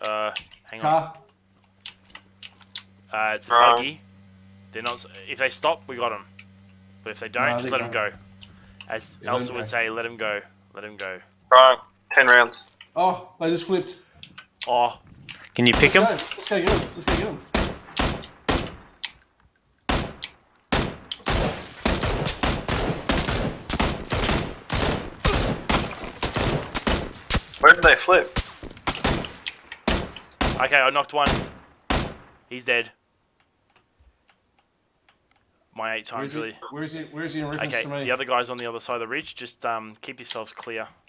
Hang on. Car. It's a buggy. They're not. If they stop, we got them. But if they don't, No, just they let them don't. go. As Yeah, Elsa would say, let him go. Let him go. Wrong. 10 rounds. Oh, they just flipped. Oh. Can you pick him? Let's go get him. Let's go get him. Where did they flip? Okay, I knocked one. He's dead. My 8 times really. Where is he in reference to me? Okay, the other guy's on the other side of the ridge. Just keep yourselves clear.